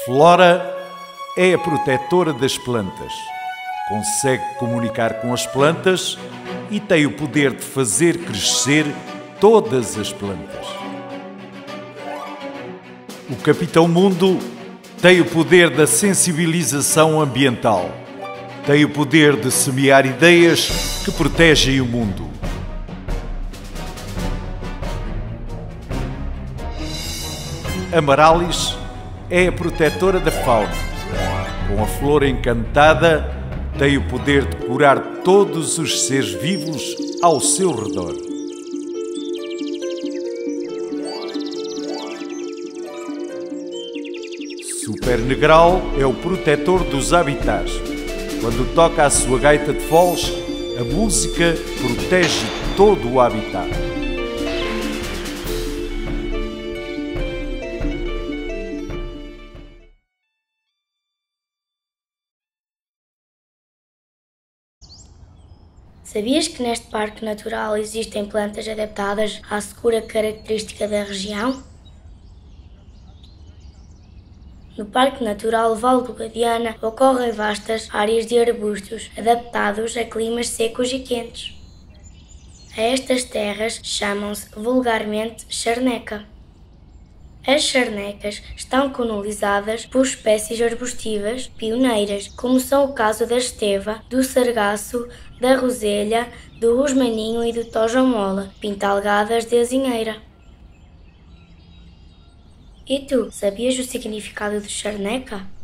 Flora é a protetora das plantas. Consegue comunicar com as plantas e tem o poder de fazer crescer todas as plantas. O Capitão Mundo tem o poder da sensibilização ambiental. Tem o poder de semear ideias que protegem o mundo. Amarallis é a protetora da fauna. Com a flor encantada, tem o poder de curar todos os seres vivos ao seu redor. Super Negral é o protetor dos habitats. Quando toca a sua gaita de foles, a música protege todo o habitat. Sabias que neste parque natural existem plantas adaptadas à secura característica da região? No Parque Natural Val do Guadiana ocorrem vastas áreas de arbustos adaptados a climas secos e quentes. A estas terras chamam-se vulgarmente charneca. As charnecas estão colonizadas por espécies arbustivas pioneiras, como são o caso da esteva, do sargaço, da roselha, do rosmaninho e do tojomola, pintalgadas de azinheira. E tu, sabias o significado de charneca?